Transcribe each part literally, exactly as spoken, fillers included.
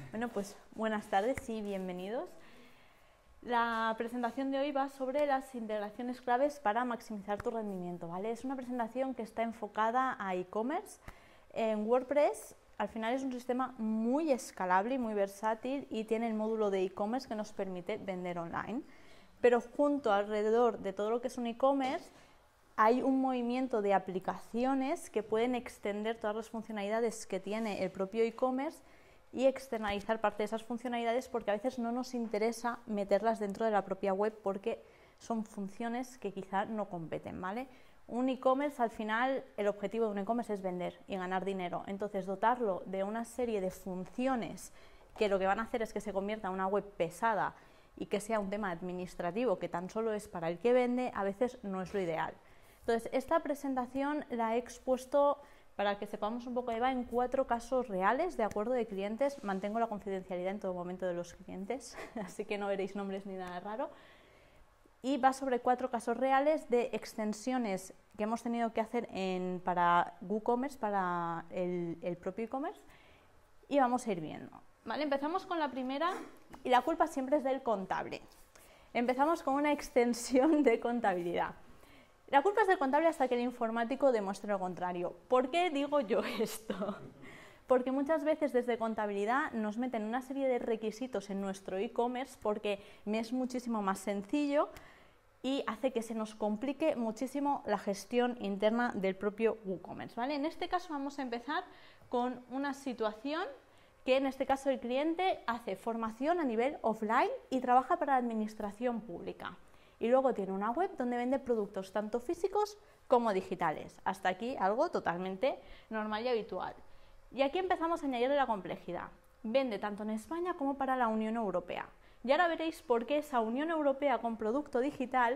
Bueno, pues buenas tardes y bienvenidos. La presentación de hoy va sobre las integraciones claves para maximizar tu rendimiento, ¿vale? Es una presentación que está enfocada a e-commerce. En WordPress, al final es un sistema muy escalable y muy versátil y tiene el módulo de e-commerce que nos permite vender online. Pero junto alrededor de todo lo que es un e-commerce, hay un movimiento de aplicaciones que pueden extender todas las funcionalidades que tiene el propio e-commerce y externalizar parte de esas funcionalidades, porque a veces no nos interesa meterlas dentro de la propia web porque son funciones que quizá no competen, ¿vale? Un e-commerce, al final, el objetivo de un e-commerce es vender y ganar dinero. Entonces, dotarlo de una serie de funciones que lo que van a hacer es que se convierta en una web pesada y que sea un tema administrativo que tan solo es para el que vende, a veces no es lo ideal. Entonces, esta presentación la he expuesto para que sepamos un poco de va en cuatro casos reales, de acuerdo, de clientes. Mantengo la confidencialidad en todo momento de los clientes, así que no veréis nombres ni nada raro. Y va sobre cuatro casos reales de extensiones que hemos tenido que hacer en, para WooCommerce, para el, el propio e-commerce, y vamos a ir viendo. ¿Vale? Empezamos con la primera, y la culpa siempre es del contable. Empezamos con una extensión de contabilidad. La culpa es del contable hasta que el informático demuestre lo contrario. ¿Por qué digo yo esto? Porque muchas veces desde contabilidad nos meten una serie de requisitos en nuestro e-commerce porque me es muchísimo más sencillo y hace que se nos complique muchísimo la gestión interna del propio WooCommerce, ¿vale? En este caso vamos a empezar con una situación que en este caso el cliente hace formación a nivel offline y trabaja para la administración pública. Y luego tiene una web donde vende productos tanto físicos como digitales. Hasta aquí algo totalmente normal y habitual. Y aquí empezamos a añadirle la complejidad. Vende tanto en España como para la Unión Europea. Y ahora veréis por qué esa Unión Europea con producto digital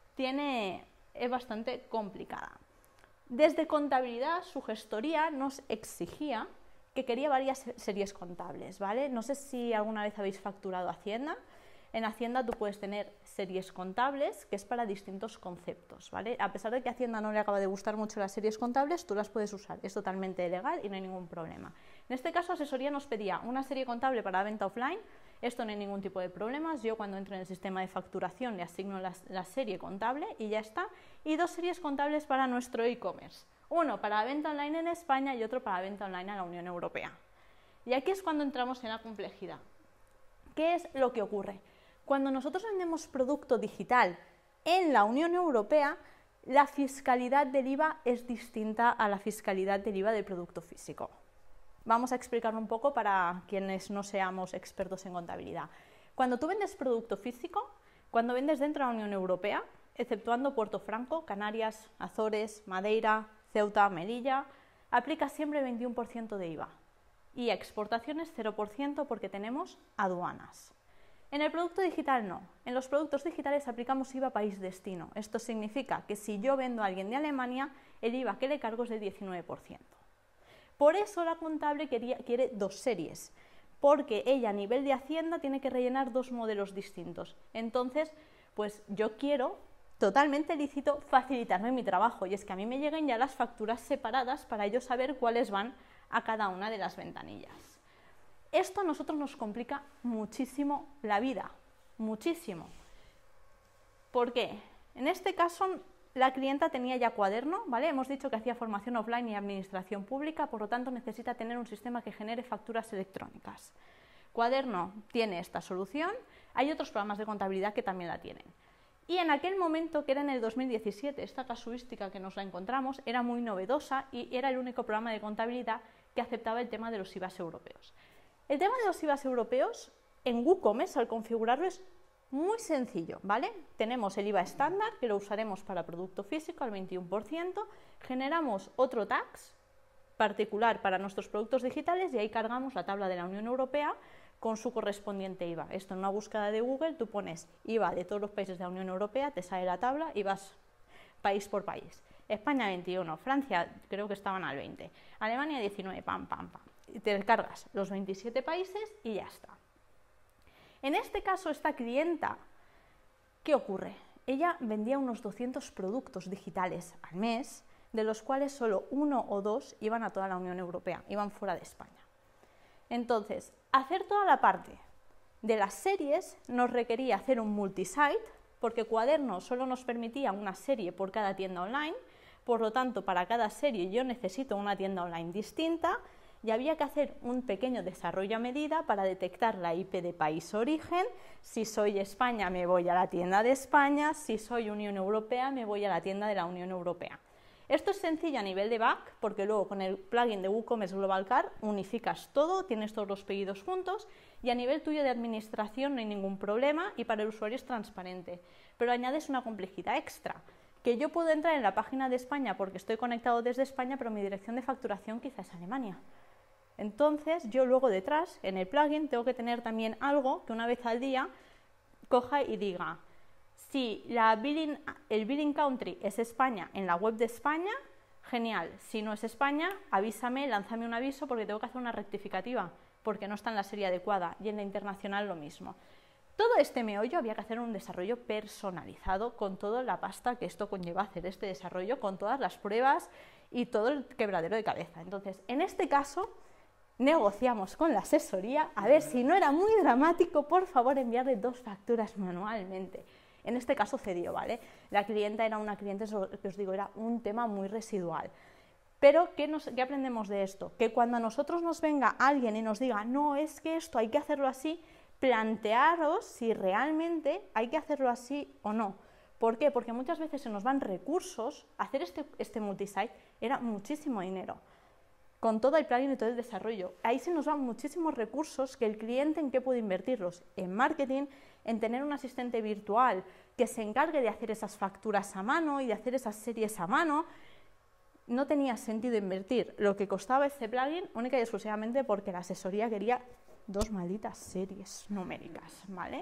tiene, es bastante complicada. Desde contabilidad, su gestoría nos exigía que quería varias series contables, ¿vale? No sé si alguna vez habéis facturado Hacienda. En Hacienda tú puedes tener series contables, que es para distintos conceptos, ¿vale? A pesar de que a Hacienda no le acaba de gustar mucho las series contables, tú las puedes usar, es totalmente legal y no hay ningún problema. En este caso, asesoría nos pedía una serie contable para la venta offline, esto no hay ningún tipo de problemas, yo cuando entro en el sistema de facturación le asigno la, la serie contable y ya está, y dos series contables para nuestro e-commerce, uno para la venta online en España y otro para la venta online a la Unión Europea. Y aquí es cuando entramos en la complejidad. ¿Qué es lo que ocurre? Cuando nosotros vendemos producto digital en la Unión Europea, la fiscalidad del I V A es distinta a la fiscalidad del I V A del producto físico. Vamos a explicarlo un poco para quienes no seamos expertos en contabilidad. Cuando tú vendes producto físico, cuando vendes dentro de la Unión Europea, exceptuando Puerto Franco, Canarias, Azores, Madeira, Ceuta, Melilla, aplica siempre el veintiuno por ciento de I V A. Y a exportaciones cero por ciento porque tenemos aduanas. En el producto digital no. En los productos digitales aplicamos I V A país destino. Esto significa que si yo vendo a alguien de Alemania, el I V A que le cargo es del diecinueve por ciento. Por eso la contable quería, quiere dos series, porque ella a nivel de Hacienda tiene que rellenar dos modelos distintos. Entonces, pues yo quiero, totalmente lícito, facilitarme mi trabajo, y es que a mí me lleguen ya las facturas separadas para yo saber cuáles van a cada una de las ventanillas. Esto a nosotros nos complica muchísimo la vida, muchísimo. ¿Por qué? En este caso, la clienta tenía ya cuaderno, ¿vale? Hemos dicho que hacía formación offline y administración pública, por lo tanto necesita tener un sistema que genere facturas electrónicas. Cuaderno tiene esta solución, hay otros programas de contabilidad que también la tienen. Y en aquel momento, que era en el dos mil diecisiete, esta casuística que nos la encontramos era muy novedosa y era el único programa de contabilidad que aceptaba el tema de los I V As europeos. El tema de los I V As europeos en WooCommerce, al configurarlo, es muy sencillo, ¿vale? Tenemos el I V A estándar, que lo usaremos para producto físico al veintiuno por ciento, generamos otro tax particular para nuestros productos digitales y ahí cargamos la tabla de la Unión Europea con su correspondiente I V A. Esto en una búsqueda de Google, tú pones I V A de todos los países de la Unión Europea, te sale la tabla y vas país por país. España veintiuno, Francia creo que estaban al veinte, Alemania diecinueve, pam, pam, pam. Y te cargas los veintisiete países y ya está. En este caso, esta clienta, ¿qué ocurre? Ella vendía unos doscientos productos digitales al mes, de los cuales solo uno o dos iban a toda la Unión Europea, iban fuera de España. Entonces, hacer toda la parte de las series nos requería hacer un multisite, porque Cuaderno solo nos permitía una serie por cada tienda online, por lo tanto, para cada serie yo necesito una tienda online distinta y había que hacer un pequeño desarrollo a medida para detectar la I P de país origen. Si soy España me voy a la tienda de España, si soy Unión Europea me voy a la tienda de la Unión Europea. Esto es sencillo a nivel de back, porque luego con el plugin de WooCommerce Global Cart unificas todo, tienes todos los pedidos juntos y a nivel tuyo de administración no hay ningún problema y para el usuario es transparente. Pero añades una complejidad extra, que yo puedo entrar en la página de España porque estoy conectado desde España, pero mi dirección de facturación quizás es Alemania. Entonces yo luego detrás, en el plugin, tengo que tener también algo que una vez al día coja y diga: si la billing, el billing country es España en la web de España, genial. Si no es España, avísame, lánzame un aviso porque tengo que hacer una rectificativa, porque no está en la serie adecuada, y en la internacional lo mismo. Todo este meollo había que hacer un desarrollo personalizado con toda la pasta que esto conlleva hacer este desarrollo, con todas las pruebas y todo el quebradero de cabeza. Entonces, en este caso, negociamos con la asesoría a ver si no era muy dramático, por favor, enviarle dos facturas manualmente. En este caso cedió, ¿vale? La clienta era una cliente, que os digo, era un tema muy residual. Pero, ¿qué, nos, ¿qué aprendemos de esto? Que cuando a nosotros nos venga alguien y nos diga, no, es que esto hay que hacerlo así, plantearos si realmente hay que hacerlo así o no. ¿Por qué? Porque muchas veces se nos van recursos. Hacer este, este multisite era muchísimo dinero, con todo el plugin y todo el desarrollo. Ahí se nos van muchísimos recursos que el cliente, ¿en qué puede invertirlos? En marketing, en tener un asistente virtual que se encargue de hacer esas facturas a mano y de hacer esas series a mano. No tenía sentido invertir lo que costaba este plugin única y exclusivamente porque la asesoría quería dos malditas series numéricas, ¿vale?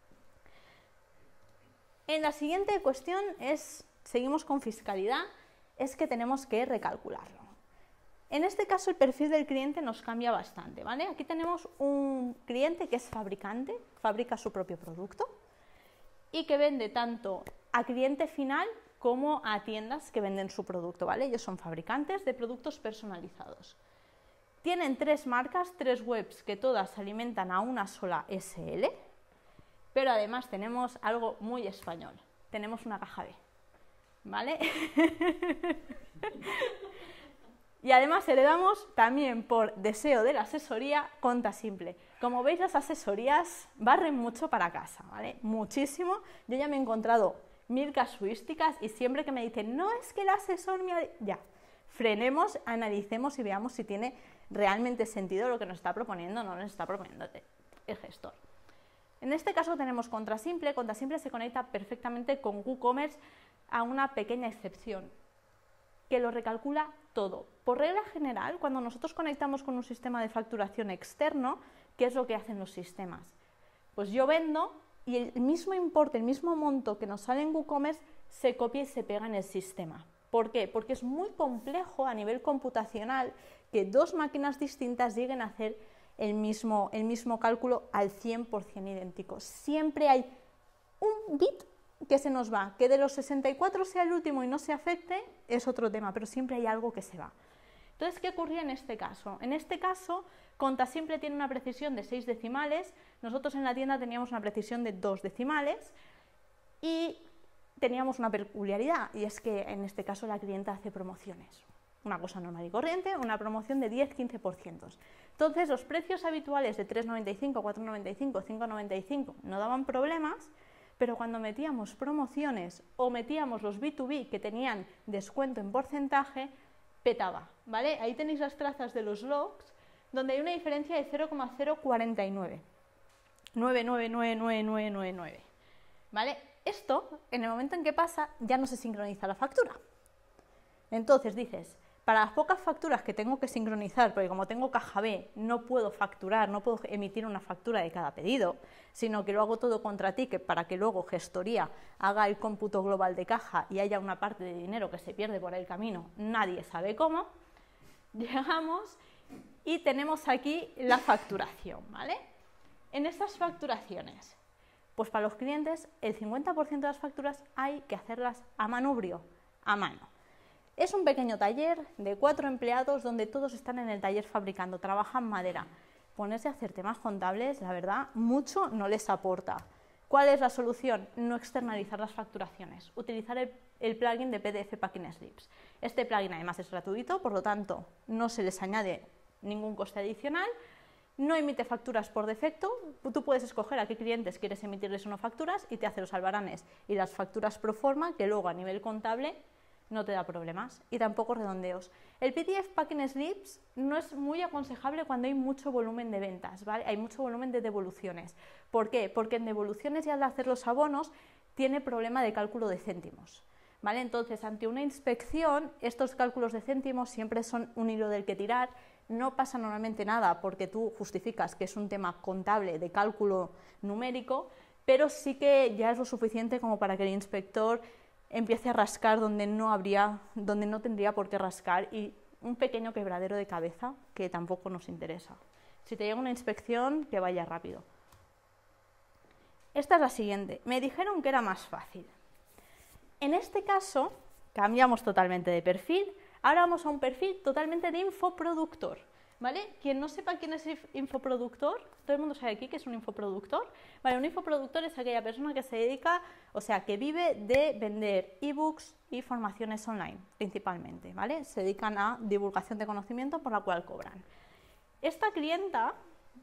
En la siguiente cuestión es, seguimos con fiscalidad, es que tenemos que recalcularlo. En este caso el perfil del cliente nos cambia bastante, ¿vale? Aquí tenemos un cliente que es fabricante, fabrica su propio producto y que vende tanto a cliente final como a tiendas que venden su producto, ¿vale? Ellos son fabricantes de productos personalizados. Tienen tres marcas, tres webs que todas alimentan a una sola S L, pero además tenemos algo muy español, tenemos una caja B, ¿vale? Y además heredamos también por deseo de la asesoría Conta Simple. Como veis, las asesorías barren mucho para casa, ¿vale? Muchísimo. Yo ya me he encontrado mil casuísticas y siempre que me dicen, no, es que el asesor me ha... Ya, frenemos, analicemos y veamos si tiene realmente sentido lo que nos está proponiendo o no nos está proponiendo el gestor. En este caso tenemos Conta Simple. Conta Simple se conecta perfectamente con WooCommerce a una pequeña excepción, que lo recalcula todo. Por regla general, cuando nosotros conectamos con un sistema de facturación externo, ¿qué es lo que hacen los sistemas? Pues yo vendo y el mismo importe, el mismo monto que nos sale en WooCommerce se copia y se pega en el sistema. ¿Por qué? Porque es muy complejo a nivel computacional que dos máquinas distintas lleguen a hacer el mismo, el mismo cálculo al cien por cien idéntico. Siempre hay un bit que se nos va, que de los sesenta y cuatro sea el último y no se afecte, es otro tema, pero siempre hay algo que se va. Entonces, ¿qué ocurría en este caso? En este caso, Conta Simple tiene una precisión de seis decimales, nosotros en la tienda teníamos una precisión de dos decimales y teníamos una peculiaridad, y es que en este caso la clienta hace promociones. Una cosa normal y corriente, una promoción de diez a quince por ciento. Entonces, los precios habituales de tres noventa y cinco, cuatro noventa y cinco, cinco noventa y cinco no daban problemas, pero cuando metíamos promociones o metíamos los B dos B que tenían descuento en porcentaje, petaba, ¿vale? Ahí tenéis las trazas de los logs, donde hay una diferencia de cero coma cero cuarenta y nueve, nueve nueve nueve nueve nueve nueve nueve, ¿vale? Esto, en el momento en que pasa, ya no se sincroniza la factura. Entonces dices, para las pocas facturas que tengo que sincronizar, porque como tengo caja B, no puedo facturar, no puedo emitir una factura de cada pedido, sino que lo hago todo contra ticket para que luego gestoría haga el cómputo global de caja y haya una parte de dinero que se pierde por el camino, nadie sabe cómo. Llegamos y tenemos aquí la facturación, ¿vale? En estas facturaciones, pues para los clientes, el cincuenta por ciento de las facturas hay que hacerlas a manubrio, a mano. Es un pequeño taller de cuatro empleados donde todos están en el taller fabricando, trabajan madera. ponerse a hacer temas contables, la verdad, mucho no les aporta. ¿Cuál es la solución? No externalizar las facturaciones, utilizar el, el plugin de P D F Packing Slips. Este plugin además es gratuito, por lo tanto no se les añade ningún coste adicional, no emite facturas por defecto, tú puedes escoger a qué clientes quieres emitirles o no facturas y te hace los albaranes y las facturas pro forma que luego a nivel contable no te da problemas y tampoco redondeos. El P D F Packing Slips no es muy aconsejable cuando hay mucho volumen de ventas, ¿vale? Hay mucho volumen de devoluciones. ¿Por qué? Porque en devoluciones y al hacer los abonos tiene problema de cálculo de céntimos, ¿vale? Entonces, ante una inspección, estos cálculos de céntimos siempre son un hilo del que tirar. No pasa normalmente nada porque tú justificas que es un tema contable de cálculo numérico, pero sí que ya es lo suficiente como para que el inspector empiece a rascar donde no habría, donde no tendría por qué rascar y un pequeño quebradero de cabeza que tampoco nos interesa. Si te llega una inspección, que vaya rápido. Esta es la siguiente. Me dijeron que era más fácil. En este caso, cambiamos totalmente de perfil. Ahora vamos a un perfil totalmente de infoproductor, ¿vale? Quien no sepa quién es infoproductor, todo el mundo sabe aquí que es un infoproductor. Vale, un infoproductor es aquella persona que se dedica, o sea, que vive de vender ebooks y formaciones online, principalmente, ¿vale? Se dedican a divulgación de conocimiento por la cual cobran. Esta clienta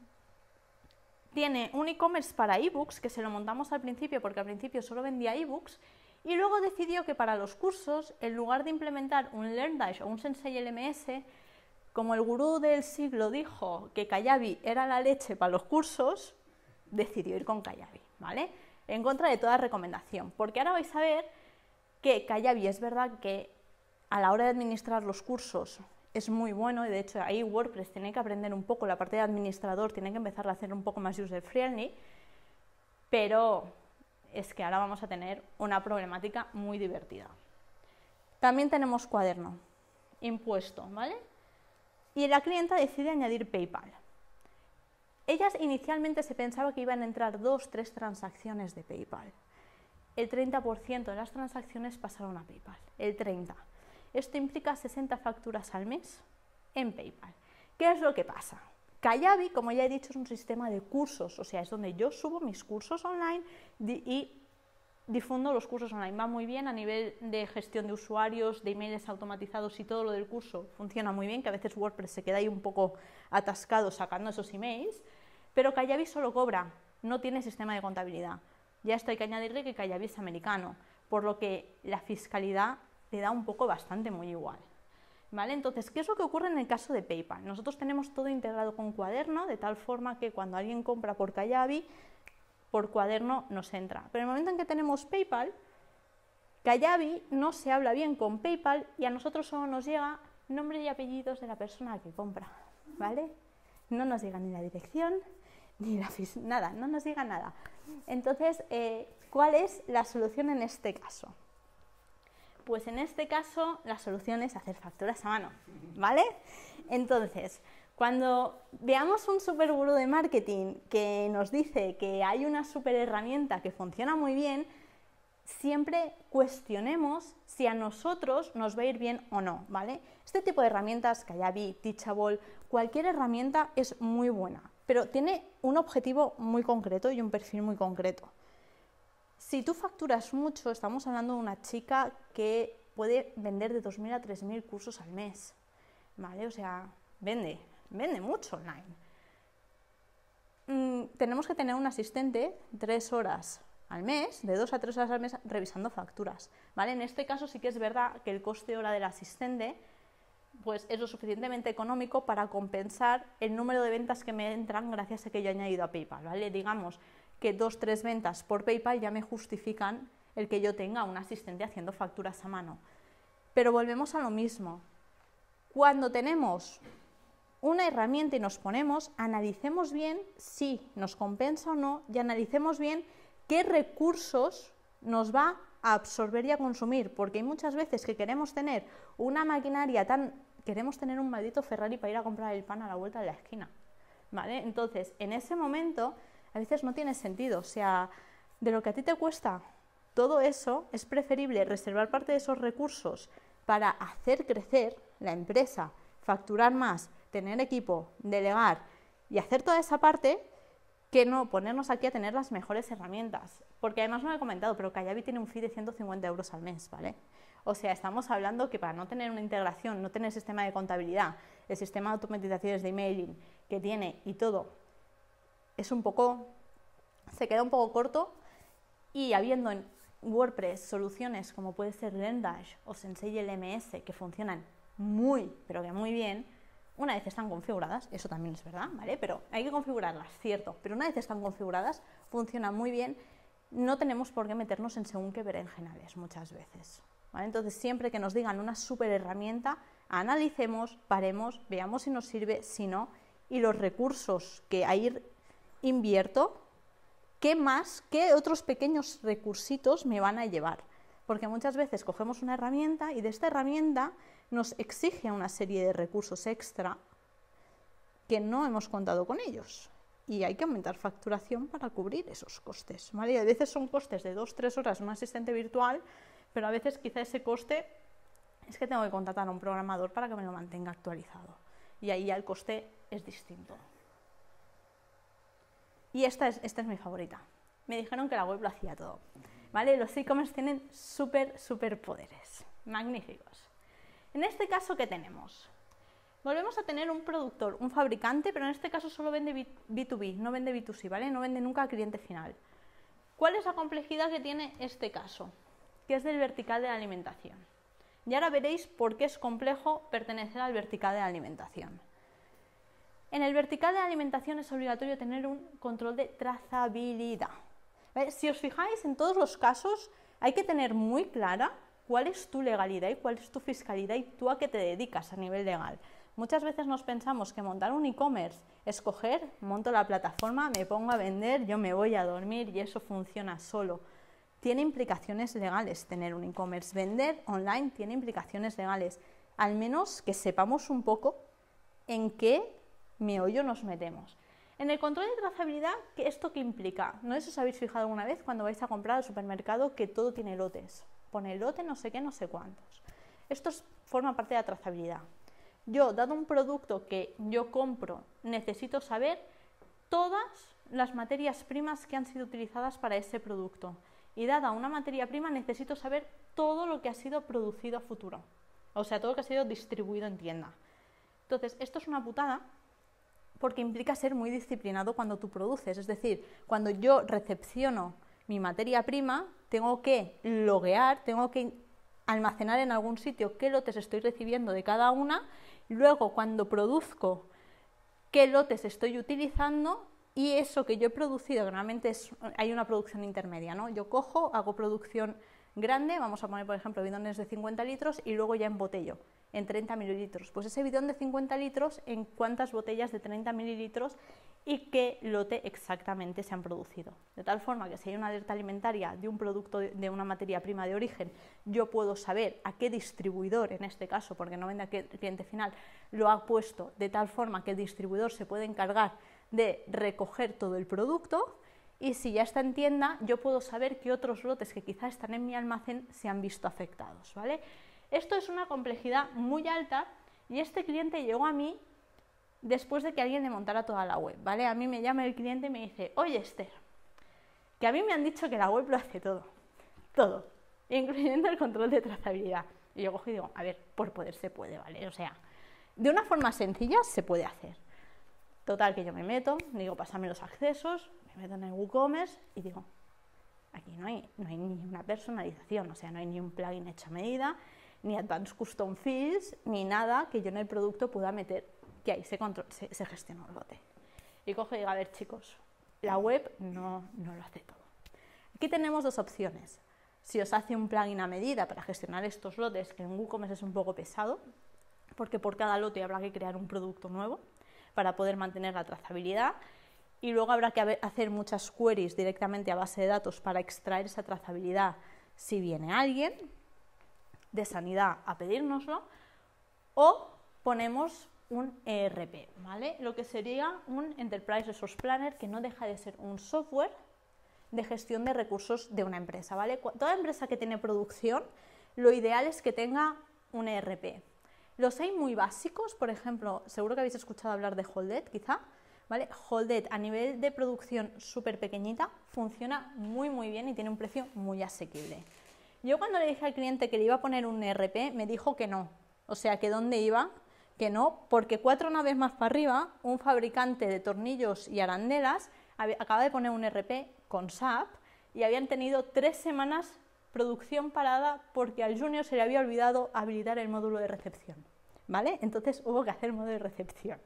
tiene un e-commerce para ebooks, que se lo montamos al principio porque al principio solo vendía ebooks, y luego decidió que para los cursos, en lugar de implementar un LearnDash o un Sensei L M S, como el gurú del siglo dijo que Kajabi era la leche para los cursos, decidió ir con Kajabi, ¿vale? En contra de toda recomendación, porque ahora vais a ver que Kajabi es verdad que a la hora de administrar los cursos es muy bueno, y de hecho ahí WordPress tiene que aprender un poco, la parte de administrador tiene que empezar a hacer un poco más user-friendly, pero es que ahora vamos a tener una problemática muy divertida. También tenemos cuaderno, impuesto, ¿vale? Y la clienta decide añadir PayPal. Ellas inicialmente se pensaba que iban a entrar dos, tres transacciones de PayPal. El treinta por ciento de las transacciones pasaron a PayPal, el treinta por ciento. Esto implica sesenta facturas al mes en PayPal. ¿Qué es lo que pasa? Kajabi, como ya he dicho, es un sistema de cursos, o sea, es donde yo subo mis cursos online y difundo los cursos online. Va muy bien a nivel de gestión de usuarios, de emails automatizados y todo lo del curso funciona muy bien, que a veces WordPress se queda ahí un poco atascado sacando esos emails, pero Kajabi solo cobra, no tiene sistema de contabilidad. Ya esto hay que añadirle que Kajabi es americano, por lo que la fiscalidad le da un poco bastante muy igual. ¿Vale? Entonces, ¿qué es lo que ocurre en el caso de PayPal? Nosotros tenemos todo integrado con Cuaderno, de tal forma que cuando alguien compra por Kajabi, por Cuaderno nos entra. Pero en el momento en que tenemos PayPal, Kajabi no se habla bien con PayPal y a nosotros solo nos llega nombre y apellidos de la persona que compra, ¿vale? No nos llega ni la dirección, ni la fis- nada, no nos llega nada. Entonces, eh, ¿cuál es la solución en este caso? Pues en este caso la solución es hacer facturas a mano, ¿vale? Entonces, cuando veamos un super gurú de marketing que nos dice que hay una super herramienta que funciona muy bien, siempre cuestionemos si a nosotros nos va a ir bien o no, ¿vale? Este tipo de herramientas, Kajabi, Teachable, cualquier herramienta es muy buena, pero tiene un objetivo muy concreto y un perfil muy concreto. Si tú facturas mucho, estamos hablando de una chica que puede vender de dos mil a tres mil cursos al mes, ¿vale? O sea, vende, vende mucho online. Mm, tenemos que tener un asistente tres horas al mes, de dos a tres horas al mes, revisando facturas, ¿vale? En este caso sí que es verdad que el coste hora del asistente pues es lo suficientemente económico para compensar el número de ventas que me entran gracias a que yo he añadido a PayPal, ¿vale? Digamos que dos, tres ventas por PayPal ya me justifican el que yo tenga un asistente haciendo facturas a mano. Pero volvemos a lo mismo. Cuando tenemos una herramienta y nos ponemos, analicemos bien si nos compensa o no y analicemos bien qué recursos nos va a absorber y a consumir, porque hay muchas veces que queremos tener una maquinaria tan... queremos tener un maldito Ferrari para ir a comprar el pan a la vuelta de la esquina, ¿vale? Entonces, en ese momento, a veces no tiene sentido, o sea, de lo que a ti te cuesta todo eso, es preferible reservar parte de esos recursos para hacer crecer la empresa, facturar más, tener equipo, delegar y hacer toda esa parte que no ponernos aquí a tener las mejores herramientas. Porque además no lo he comentado, pero Kajabi tiene un fee de ciento cincuenta euros al mes, ¿vale? O sea, estamos hablando que para no tener una integración, no tener sistema de contabilidad, el sistema de automatizaciones de emailing que tiene y todo, es un poco, se queda un poco corto, y habiendo en WordPress soluciones como puede ser Zendash o Sensei L M S que funcionan muy, pero que muy bien, una vez están configuradas, eso también es verdad, ¿vale? Pero hay que configurarlas, cierto, pero una vez están configuradas, funcionan muy bien, no tenemos por qué meternos en según qué berenjenales muchas veces, ¿vale? Entonces, siempre que nos digan una súper herramienta, analicemos, paremos, veamos si nos sirve, si no, y los recursos que ahí invierto, ¿qué más, qué otros pequeños recursitos me van a llevar? Porque muchas veces cogemos una herramienta y de esta herramienta nos exige una serie de recursos extra que no hemos contado con ellos. Y hay que aumentar facturación para cubrir esos costes, ¿vale? Y a veces son costes de dos tres horas un asistente virtual, pero a veces quizá ese coste es que tengo que contratar a un programador para que me lo mantenga actualizado. Y ahí ya el coste es distinto. Y esta es, esta es mi favorita. Me dijeron que la web lo hacía todo, ¿vale? Los e-commerce tienen súper, súper poderes. Magníficos. En este caso, ¿qué tenemos? Volvemos a tener un productor, un fabricante, pero en este caso solo vende B dos B, no vende B dos C, ¿vale? No vende nunca al cliente final. ¿Cuál es la complejidad que tiene este caso? Que es del vertical de la alimentación. Y ahora veréis por qué es complejo pertenecer al vertical de la alimentación. En el vertical de la alimentación es obligatorio tener un control de trazabilidad. ¿Vale? Si os fijáis, en todos los casos hay que tener muy clara cuál es tu legalidad y cuál es tu fiscalidad y tú a qué te dedicas a nivel legal. Muchas veces nos pensamos que montar un e-commerce es coger, monto la plataforma, me pongo a vender, yo me voy a dormir y eso funciona solo. Tiene implicaciones legales tener un e-commerce. Vender online tiene implicaciones legales. Al menos que sepamos un poco en qué meollo nos metemos. En el control de trazabilidad, ¿esto qué implica? No sé si os habéis fijado alguna vez cuando vais a comprar al supermercado que todo tiene lotes. Pone lote no sé qué, no sé cuántos. Esto es, forma parte de la trazabilidad. Yo, dado un producto que yo compro, necesito saber todas las materias primas que han sido utilizadas para ese producto. Y dada una materia prima, necesito saber todo lo que ha sido producido a futuro. O sea, todo lo que ha sido distribuido en tienda. Entonces, esto es una putada porque implica ser muy disciplinado cuando tú produces. Es decir, cuando yo recepciono mi materia prima, tengo que loguear, tengo que almacenar en algún sitio qué lotes estoy recibiendo de cada una, luego cuando produzco qué lotes estoy utilizando y eso que yo he producido, normalmente es, hay una producción intermedia, ¿no? Yo cojo, hago producción grande, vamos a poner por ejemplo bidones de cincuenta litros y luego ya embotello en treinta mililitros. Pues ese bidón de cincuenta litros, en cuántas botellas de treinta mililitros y qué lote exactamente se han producido. De tal forma que si hay una alerta alimentaria de un producto, de una materia prima de origen, yo puedo saber a qué distribuidor, en este caso, porque no vende a qué cliente final, lo ha puesto de tal forma que el distribuidor se puede encargar de recoger todo el producto. Y si ya está en tienda, yo puedo saber qué otros lotes que quizás están en mi almacén se han visto afectados, ¿vale? Esto es una complejidad muy alta y este cliente llegó a mí después de que alguien le montara toda la web, ¿vale? A mí me llama el cliente y me dice, oye Esther, que a mí me han dicho que la web lo hace todo, todo, incluyendo el control de trazabilidad. Y yo cojo y digo, a ver, por poder se puede, ¿vale? O sea, de una forma sencilla se puede hacer. Total, que yo me meto, digo, pásame los accesos, me meto en el WooCommerce y digo, aquí no hay, no hay ni una personalización, o sea, no hay ni un plugin hecho a medida, ni Advanced Custom Fields, ni nada que yo en el producto pueda meter, que ahí se, control, se, se gestiona un lote. Y cojo y digo, a ver chicos, la web no, no lo hace todo. Aquí tenemos dos opciones. Si os hace un plugin a medida para gestionar estos lotes, que en WooCommerce es un poco pesado, porque por cada lote habrá que crear un producto nuevo para poder mantener la trazabilidad, y luego habrá que hacer muchas queries directamente a base de datos para extraer esa trazabilidad si viene alguien de sanidad a pedírnoslo, o ponemos un E R P, ¿vale? Lo que sería un Enterprise Resource Planner, que no deja de ser un software de gestión de recursos de una empresa, ¿vale? Toda empresa que tiene producción, lo ideal es que tenga un E R P. Los hay muy básicos, por ejemplo, seguro que habéis escuchado hablar de Holded, quizá. ¿vale? Holded a nivel de producción súper pequeñita, funciona muy muy bien y tiene un precio muy asequible. Yo cuando le dije al cliente que le iba a poner un E R P, me dijo que no, o sea, que dónde iba, que no, porque cuatro naves más para arriba, un fabricante de tornillos y arandelas acaba de poner un E R P con S A P y habían tenido tres semanas producción parada porque al junior se le había olvidado habilitar el módulo de recepción, ¿vale? Entonces hubo que hacer el módulo de recepción.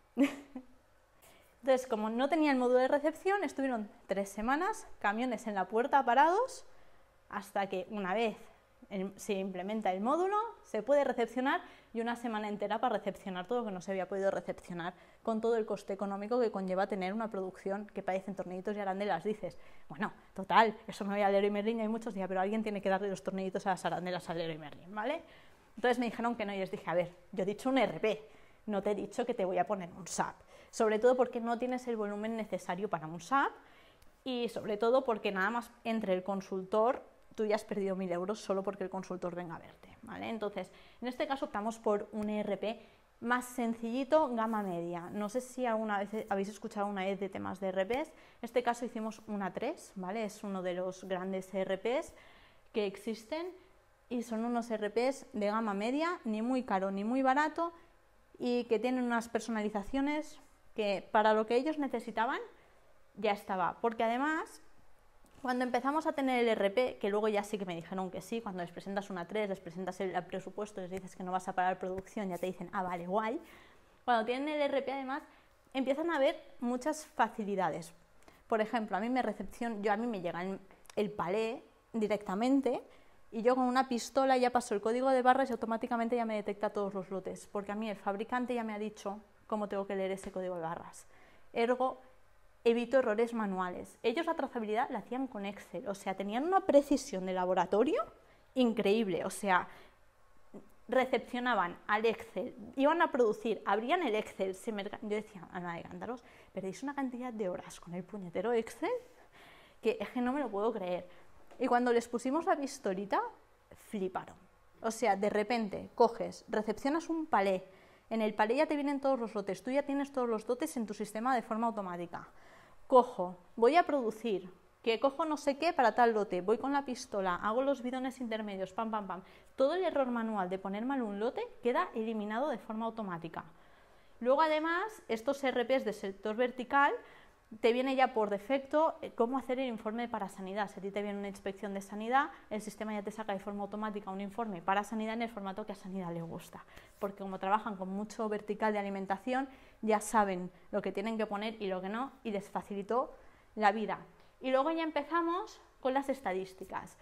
Entonces, como no tenía el módulo de recepción, estuvieron tres semanas, camiones en la puerta parados, hasta que una vez se implementa el módulo, se puede recepcionar y una semana entera para recepcionar todo lo que no se había podido recepcionar, con todo el coste económico que conlleva tener una producción que parecen tornillitos y arandelas. Dices, bueno, total, eso me voy a Leroy Merlin y hay muchos días, pero alguien tiene que darle los tornillitos a las arandelas a Leroy Merlin, ¿vale? Entonces me dijeron que no y les dije, a ver, yo he dicho un E R P, no te he dicho que te voy a poner un S A P, sobre todo porque no tienes el volumen necesario para un S A P y sobre todo porque nada más entre el consultor tú ya has perdido mil euros solo porque el consultor venga a verte, ¿vale? Entonces, en este caso optamos por un E R P más sencillito, gama media. No sé si alguna vez habéis escuchado una vez de temas de E R Ps, en este caso hicimos una tres, ¿vale? Es uno de los grandes E R Ps que existen y son unos E R Ps de gama media, ni muy caro ni muy barato y que tienen unas personalizaciones que para lo que ellos necesitaban ya estaba, porque además cuando empezamos a tener el E R P, que luego ya sí que me dijeron que sí, cuando les presentas una tres, les presentas el presupuesto, les dices que no vas a parar producción, ya te dicen, ah, vale, guay. Cuando tienen el E R P, además, empiezan a haber muchas facilidades. Por ejemplo, a mí me recepcion, yo a mí me llega el, el palé directamente y yo con una pistola ya paso el código de barras y automáticamente ya me detecta todos los lotes, porque a mí el fabricante ya me ha dicho cómo tengo que leer ese código de barras. Ergo, evito errores manuales. Ellos la trazabilidad la hacían con Excel, o sea, tenían una precisión de laboratorio increíble, o sea, recepcionaban al Excel, iban a producir, abrían el Excel, se me... yo decía, Ana de Cántaros, perdéis una cantidad de horas con el puñetero Excel que es que no me lo puedo creer. Y cuando les pusimos la pistolita, fliparon. O sea, de repente coges, recepcionas un palé, en el palé ya te vienen todos los lotes, tú ya tienes todos los lotes en tu sistema de forma automática. Cojo, voy a producir, que cojo no sé qué para tal lote, voy con la pistola, hago los bidones intermedios, pam, pam, pam. Todo el error manual de poner mal un lote queda eliminado de forma automática. Luego, además, estos E R Ps de sector vertical te viene ya por defecto cómo hacer el informe para sanidad. Si a ti te viene una inspección de sanidad, el sistema ya te saca de forma automática un informe para sanidad en el formato que a sanidad le gusta, porque como trabajan con mucho vertical de alimentación, ya saben lo que tienen que poner y lo que no, y les facilitó la vida. Y luego ya empezamos con las estadísticas.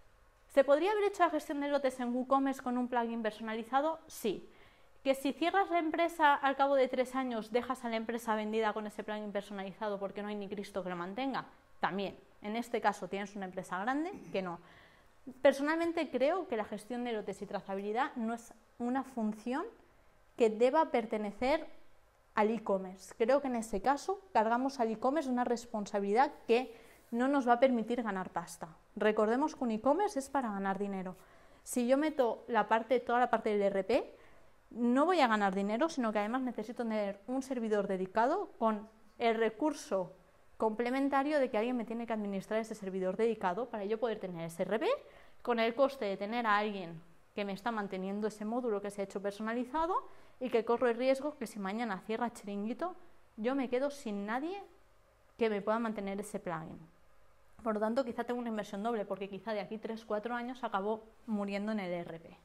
¿Se podría haber hecho la gestión de lotes en WooCommerce con un plugin personalizado? Sí. ¿Que si cierras la empresa al cabo de tres años dejas a la empresa vendida con ese plugin personalizado porque no hay ni Cristo que lo mantenga? También. En este caso tienes una empresa grande que no. Personalmente creo que la gestión de lotes y trazabilidad no es una función que deba pertenecer al e-commerce. Creo que en ese caso cargamos al e-commerce una responsabilidad que no nos va a permitir ganar pasta. Recordemos que un e-commerce es para ganar dinero. Si yo meto la parte, toda la parte del E R P, no voy a ganar dinero, sino que además necesito tener un servidor dedicado con el recurso complementario de que alguien me tiene que administrar ese servidor dedicado para yo poder tener ese E R P con el coste de tener a alguien que me está manteniendo ese módulo que se ha hecho personalizado y que corro el riesgo que si mañana cierra Chiringuito yo me quedo sin nadie que me pueda mantener ese plugin. Por lo tanto, quizá tengo una inversión doble porque quizá de aquí tres cuatro años acabo muriendo en el E R P.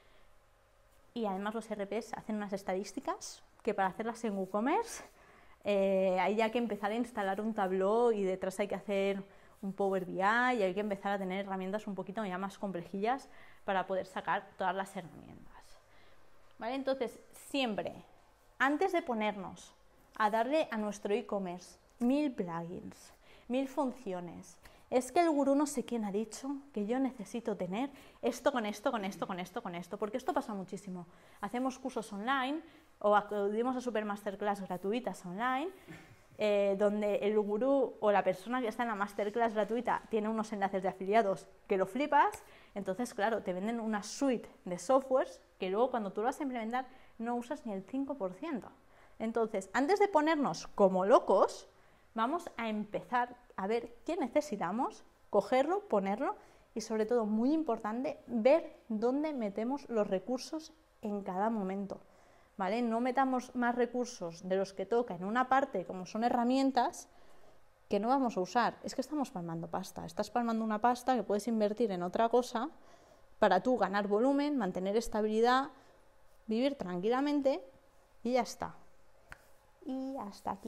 Y además los E R Ps hacen unas estadísticas que para hacerlas en WooCommerce eh, hay ya que empezar a instalar un Tableau y detrás hay que hacer un Power B I y hay que empezar a tener herramientas un poquito ya más complejillas para poder sacar todas las herramientas. ¿Vale? Entonces, siempre, antes de ponernos a darle a nuestro e-commerce mil plugins, mil funciones, es que el gurú no sé quién ha dicho que yo necesito tener esto con esto, con esto, con esto, con esto, porque esto pasa muchísimo. Hacemos cursos online o acudimos a super masterclass gratuitas online, eh, donde el gurú o la persona que está en la masterclass gratuita tiene unos enlaces de afiliados que lo flipas, entonces claro, te venden una suite de softwares que luego cuando tú lo vas a implementar no usas ni el cinco por ciento. Entonces, antes de ponernos como locos, vamos a empezar a ver qué necesitamos, cogerlo, ponerlo y sobre todo, muy importante, ver dónde metemos los recursos en cada momento, ¿vale? No metamos más recursos de los que toca en una parte, como son herramientas, que no vamos a usar. Es que estamos palmando pasta. Estás palmando una pasta que puedes invertir en otra cosa para tú ganar volumen, mantener estabilidad, vivir tranquilamente y ya está. Y hasta aquí.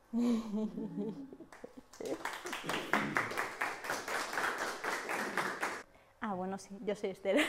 Ah, bueno, sí, yo soy Esther.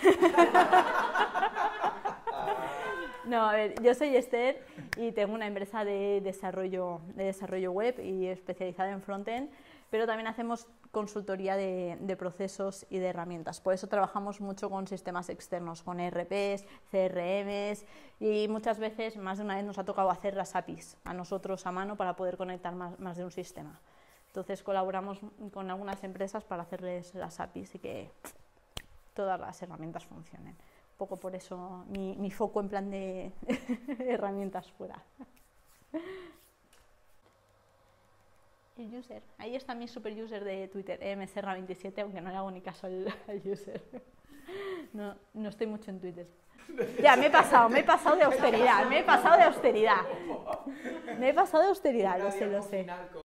No, a ver, yo soy Esther y tengo una empresa de desarrollo, de desarrollo web y especializada en frontend, pero también hacemos consultoría de, de procesos y de herramientas. Por eso trabajamos mucho con sistemas externos, con E R Pes, C R Ms y muchas veces, más de una vez, nos ha tocado hacer las A P Is a nosotros a mano para poder conectar más, más de un sistema. Entonces colaboramos con algunas empresas para hacerles las A P Is y que todas las herramientas funcionen. Un poco por eso mi, mi foco en plan de herramientas fuera. El user. Ahí está mi super user de Twitter, E M Serra veintisiete, aunque no le hago ni caso al, al user. No, no estoy mucho en Twitter. Ya, me he pasado, me he pasado de austeridad, me he pasado de austeridad. Me he pasado de austeridad, lo sé, lo sé.